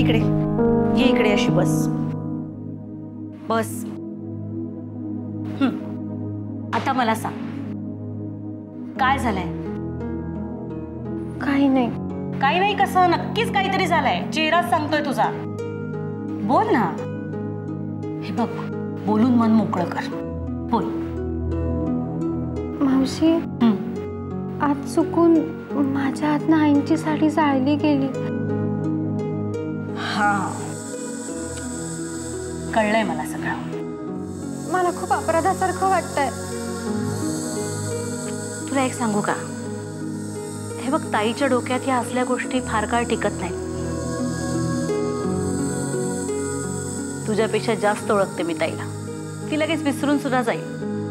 इकडे, ये इकडे, अशी बस बस. आता मला सांग, काय झालंय? काही नाही. काही नाही कसं? नक्कीच काहीतरी झालंय. चेहरा सांगतोय तुझा. बोल ना. हे बघ, बोलून मन मोकळं कर. बोल. मावशी, आज चुकून माझ्या हातनं आईंची साडी जाळली गेली. हा, कळलंय मला सगळं. मला खूप अपराधासारखं वाटतंय. तुला एक सांगू का? हे बघ, ताईच्या डोक्यात या असल्या गोष्टी फार काळ टिकत नाहीत. तुझ्यापेक्षा जास्त ओळखते मी ताईला. ती लगेच विसरून सुद्धा जाईल.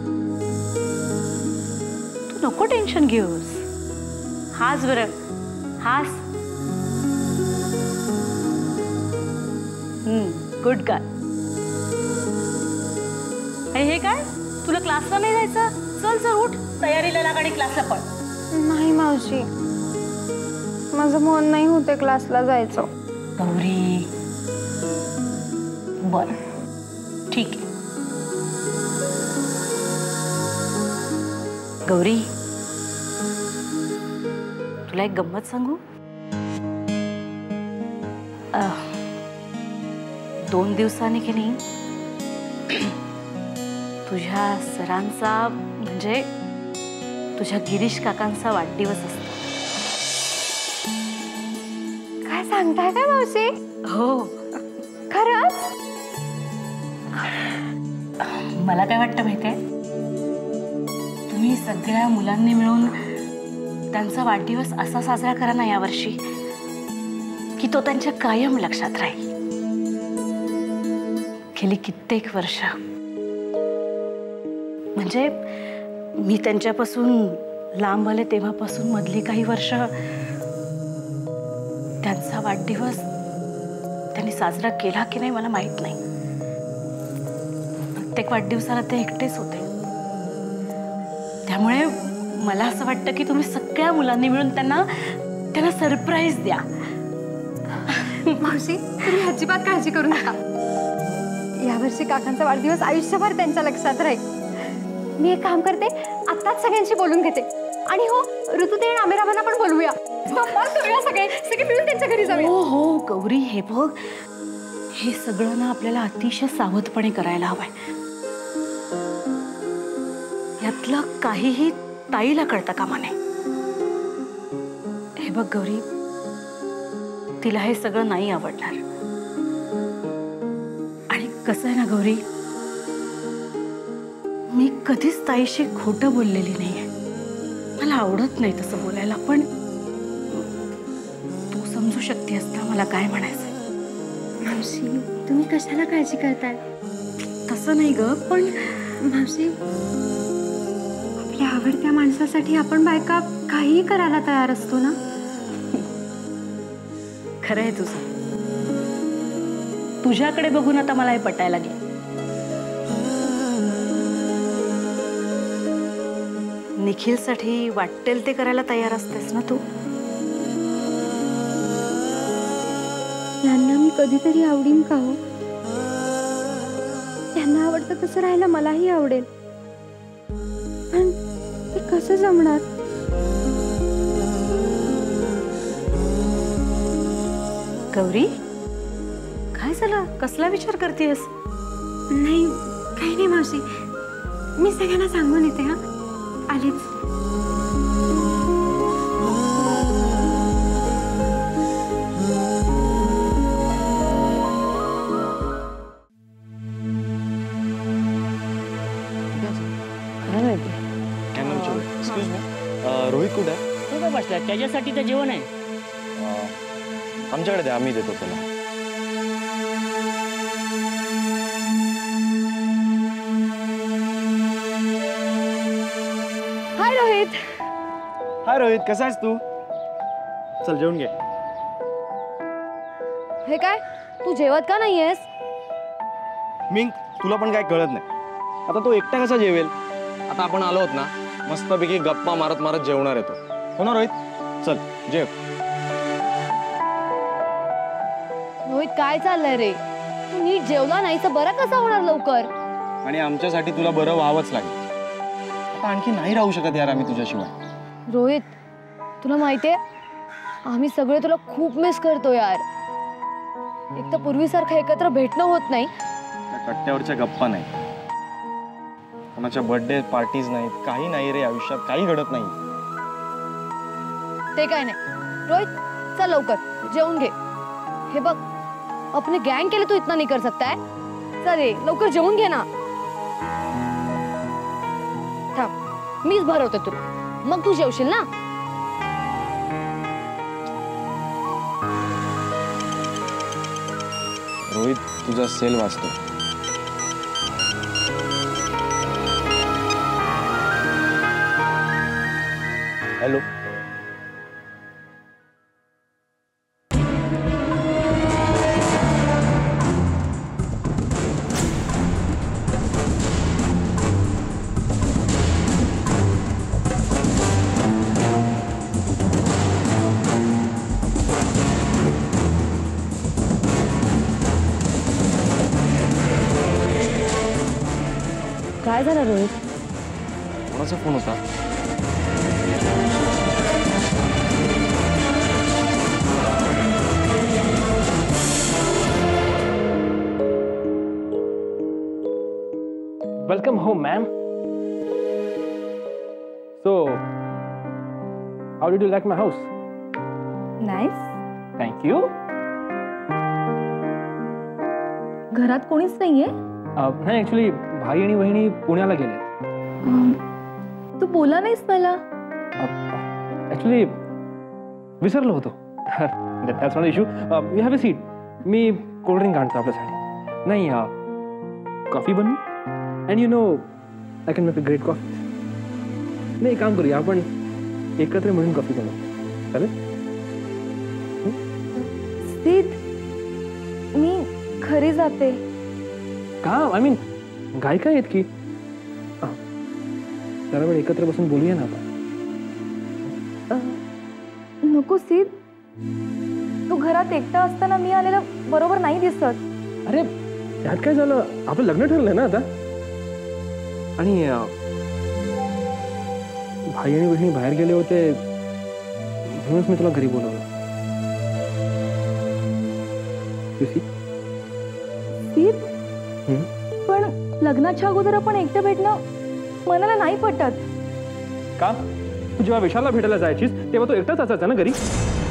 तू नको टेन्शन घेऊस. हास बरं, हास. Good girl. आणि हे काय, तुला क्लासला नाही जायचं? चल चल, उठ, तयारीला लाग आणि क्लासला पळ. नाही मावशी, माझं मन नाही होते क्लासला जायचं. गौरी, बर, ठीक आहे. गौरी, तुला एक गंमत सांगू? 2 दिवसांनी की नाही तुझ्या सरांचा, म्हणजे तुझ्या गिरीश काकांचा वाढदिवस असतो. काय सांगताय काय मावशी? हो, खरंच? मला काय वाटतं माहितीये, तुम्ही सगळ्या मुलांनी मिळून त्यांचा वाढदिवस असा साजरा करा ना यावर्षी की तो त्यांच्या कायम लक्षात राहील. गेली कित्येक वर्ष, म्हणजे मी त्यांच्यापासून लांब आले तेव्हापासून मधली काही वर्ष त्यांचा वाढदिवस त्यांनी साजरा केला की नाही मला माहित नाही. प्रत्येक वाढदिवसाला ते एकटेच होते. त्यामुळे मला असं वाटतं की तुम्ही सगळ्या मुलांनी मिळून त्यांना सरप्राईज द्या. मावशी, तुम्ही अजिबात काळजी करू नका. यावर्षी काकांचा वाढदिवस आयुष्यभर त्यांच्या लक्षात राहील. मी एक काम करते, आत्ताच सगळ्यांशी बोलून घेते. आणि हो, ऋतुताई आमिराबांना पण बोलूया. करूया, सगळे मिळून त्यांच्या घरी जाऊया. हो हो गौरी, हे बघ, हे सगळं ना आपल्याला अतिशय सावधपणे करायला हवंय. यातलं काहीही ताईला कळता कामा नये. हे बघ गौरी, तिला हे सगळं नाही आवडणार. आणि कसं आहे ना गौरी, मी कधीच ताईशी खोटं बोललेली नाहीये. मला आवडत नाही तसं बोलायला, पण तू समजू शकतेस ना मला काय म्हणायचंय. मावशी, तुम्ही कशाला काळजी करताय? तसं नाही ग, पण मावशी, आपल्या आवडत्या माणसासाठी आपण बायका काहीही करायला तयार असतो ना. खरं आहे तुझं. तुझ्याकडे बघून आता मला हे पटायला लागले. निखिलसाठी वाटेल ते करायला तयार असतेस ना तू. यांना मी कधीतरी आवडीन का हो? त्यांना आवडतं तसं राहायला मलाही आवडेल, पण ते कसं जमणार? गौरी, काय झालं? कसला विचार करतेस? नाही, काही नाही मावशी. मी सगळ्यांना सांगून येते. हा, आलीच. रोहित कुठे आहे? तो काय बसला? त्याच्यासाठी तर जेवण आहे. आमच्याकडे द्या, आम्ही देतो त्याला. हाय रोहित. हाय रोहित, कसा आहेस तू? चल जेवून घे. हे काय, तू जेवत का नाहीयेस? मी, तुला पण काय कळत नाही. आता तो एकटा कसा जेवेल? आता आपण आलो आहोत ना, मस्तपैकी गप्पा मारत मारत जेवणार येतो. हो ना रोहित? चल जेव. रोहित, काय चाललंय रे? तू नीट जेवला नाही तर बरं कसं होणार लवकर? आणि आमच्यासाठी तुला बरं व्हावंच लागेल. आता आणखी नाही राहू शकत यार आम्ही तुझ्याशिवाय. रोहित, तुला माहितीये आम्ही सगळे तुला खूप मिस करतो यार. एक तर पूर्वीसारखं एकत्र भेटणं होत नाही. त्या कट्ट्यावरच्या गप्पा नाही, कोणाच्या बर्थडे पार्टीज नाहीत, काही नाही रे आयुष्यात, काही घडत नाही. ते काय नाही. रोहित चल लवकर जेवून घे. हे बघ अपने गैंग के लिए तू इतना नहीं कर सकता है. चल रे लवकर जेवून घे ना. थांब मीच भरवते तुला, मग तू जेवशील ना. रोहित तुझा सेल वाचतो. हॅलो. काय झालं रोहित? कोणाचा फोन होता? Welcome home, ma'am. So, how did you like my house? Nice. Thank you. घरात कोणीच नाहीये? नाही ऍक्च्युली भाई आणि बहिणी पुण्याला गेले. तू बोला नाहीस मला. ऍक्च्युली विसरलो होतो. That's not issue. You have a seat. मी कोल्ड्रिंक आणतो आपल्यासाठी. नाही कॉफी बनवू. And you know I can make a great coffee. नाही काम करूया आपण एकत्र मिळून कॉफी बनवू. चालेल? सिद्ध, मी खरी जाते. का आय मीन गाय काय आहेत की जरा वेळ एकत्र बसून बोलूया ना आपण. नको सिद्ध, तू घरात एकटा असताना मी आलेला बरोबर नाही दिसत. अरे यात काय झालं? आपलं लग्न ठरलंय ना आता. आणि भाई आणि बहिणी बाहेर गेले होते म्हणूनच मी तुला घरी बोलवलं. सिद्ध, पण लग्नाच्या अगोदर आपण एकटं भेटणं मनाला नाही पटत. का? तू जेव्हा विशालला भेटायला जायचीस तेव्हा तो एकटाच असायचा ना घरी.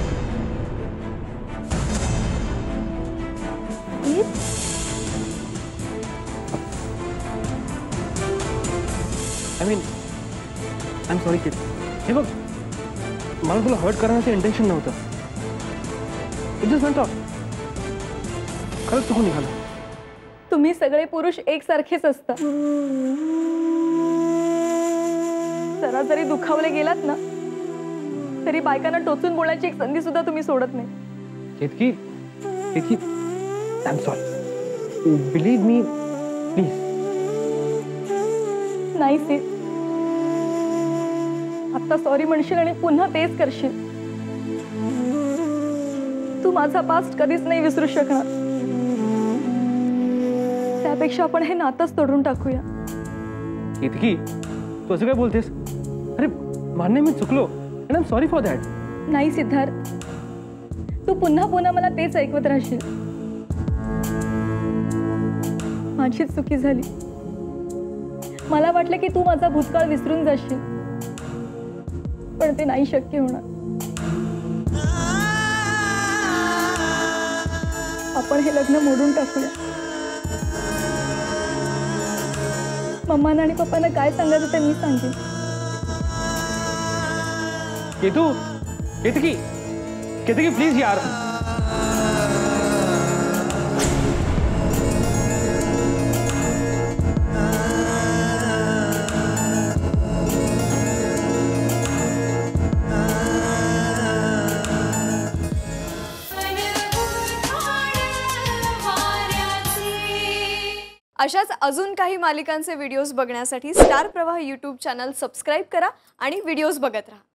I mean I am sorry kid. हे बघ मला तुला हर्ट करण्याचं इंटेन्शन नव्हतं. It just went off. खरंच चुकून निघालं. तुम्ही सगळे पुरुष एकसारखेच असता. जरा जरी दुखावले गेलात ना तरी बायकांना टोचून बोलायची एक संधी सुद्धा तुम्ही सोडत नाही. Ketaki I am sorry. Believe me please. नाही सिद्ध, आता सॉरी म्हणशील आणि पुन्हा तेच करशील. तू माझा पास्ट कधीच नाही विसरू शकणार. त्यापेक्षा आपण हे नातंच तोडून टाकूया. केतकी तू असं काय बोलतेस? अरे मान्य मी चुकलो and I am sorry for that. नाही सिद्धार्थ, तू पुन्हा पुन्हा मला तेच ऐकवत राहशील. माझीच चुकी झाली. मला वाटलं की तू माझा भूतकाळ विसरून जाशील, पण ते नाही शक्य होणार. आपण हे लग्न मोडून टाकूया. मम्मांना आणि पप्पांना काय सांगायचं ते मी सांगेन. केतकी प्लीज यार. अशाच अजून काही मालिकांचे व्हिडिओज बघण्यासाठी स्टार प्रवाह यूट्यूब चॅनल सबस्क्राईब करा आणि व्हिडिओज बघत राहा.